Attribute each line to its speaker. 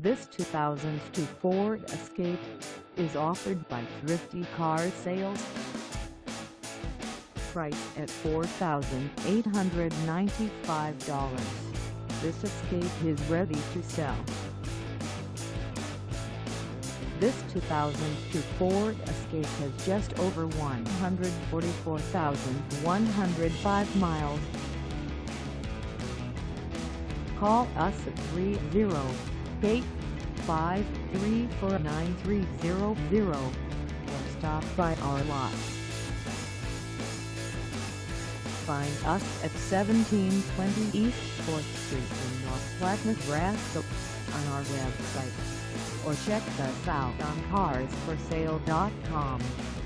Speaker 1: This 2002 Ford Escape is offered by Thrifty Car Sales. Price at $4,895. This Escape is ready to sell. This 2002 Ford Escape has just over 144,105 miles. Call us at 308-534-9300 or stop by our lot. Find us at 1720 East 4th Street in North Platte, Nebraska on our website, or check us out on carsforsale.com.